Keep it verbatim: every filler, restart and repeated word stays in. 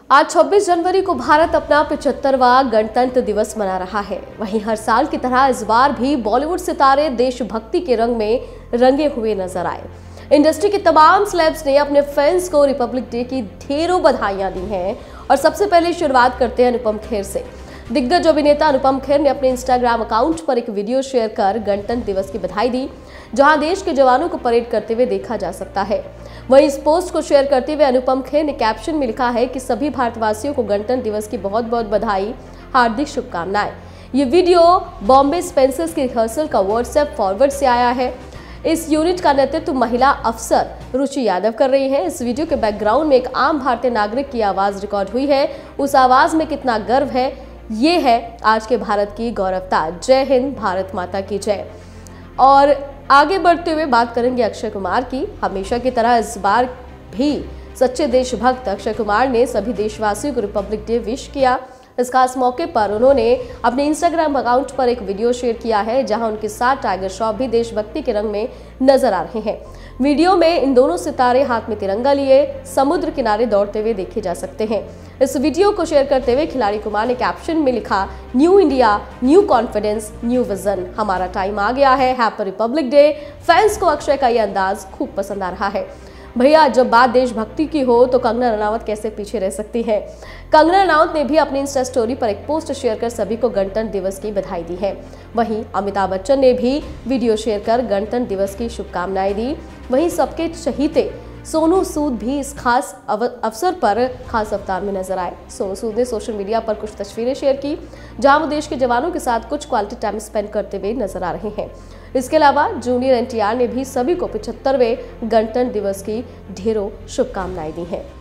आज छब्बीस जनवरी को भारत अपना पचहत्तरवां गणतंत्र दिवस मना रहा है। वहीं हर साल की तरह इस बार भी बॉलीवुड सितारे देशभक्ति के रंग में रंगे हुए नजर आए। इंडस्ट्री के तमाम सेलेब्स ने अपने फैंस को रिपब्लिक डे की ढेरों बधाइयां दी हैं। और सबसे पहले शुरुआत करते हैं अनुपम खेर से। दिग्गज अभिनेता अनुपम खेर ने अपने इंस्टाग्राम अकाउंट पर एक वीडियो शेयर कर गणतंत्र दिवस की बधाई दी, जहां देश के जवानों को परेड करते हुए देखा जा सकता है। वहीं इस पोस्ट को शेयर करते हुए अनुपम खेर ने कैप्शन में लिखा है कि सभी भारतवासियों को गणतंत्र दिवस की बहुत बहुत बधाई, हार्दिक शुभकामनाएं। ये वीडियो बॉम्बे स्पेंसर्स की रिहर्सल का व्हाट्सएप फॉरवर्ड से आया है। इस यूनिट का नेतृत्व महिला अफसर रुचि यादव कर रही है। इस वीडियो के बैकग्राउंड में एक आम भारतीय नागरिक की आवाज रिकॉर्ड हुई है। उस आवाज में कितना गर्व है, ये है आज के भारत की गौरवता। जय हिंद, भारत माता की जय। और आगे बढ़ते हुए बात करेंगे अक्षय कुमार की। हमेशा की तरह इस बार भी सच्चे देशभक्त अक्षय कुमार ने सभी देशवासियों को रिपब्लिक डे विश किया। इस खास मौके पर उन्होंने अपने इंस्टाग्राम अकाउंट पर एक वीडियो शेयर किया है, जहां उनके साथ टाइगर श्रॉफ भी देशभक्ति के रंग में नजर आ रहे हैं। वीडियो में इन दोनों सितारे हाथ में तिरंगा लिए समुद्र किनारे दौड़ते हुए देखे जा सकते हैं। इस वीडियो को शेयर करते हुए खिलाड़ी कुमार ने कैप्शन में लिखा, new India, new confidence, new vision, हमारा टाइम आ गया है, हैप्पी रिपब्लिक डे। फैंस को अक्षय का ये अंदाज खूब पसंद आ रहा है। भैया, जब बात देशभक्ति की हो तो कंगना रनावत कैसे पीछे रह सकती है। कंगना रनावत ने भी अपनी इंस्टा स्टोरी पर एक पोस्ट शेयर कर सभी को गणतंत्र दिवस की बधाई दी है। वहीं अमिताभ बच्चन ने भी वीडियो शेयर कर गणतंत्र दिवस की शुभकामनाएं दी। वहीं सबके चहीते सोनू सूद भी इस खास अवसर पर खास अवतार में नजर आए। सोनू सूद ने सोशल मीडिया पर कुछ तस्वीरें शेयर की, जहां वो देश के जवानों के साथ कुछ क्वालिटी टाइम स्पेंड करते हुए नजर आ रहे हैं। इसके अलावा जूनियर एन टी आर ने भी सभी को पचहत्तरवें गणतंत्र दिवस की ढेरों शुभकामनाएं दी हैं।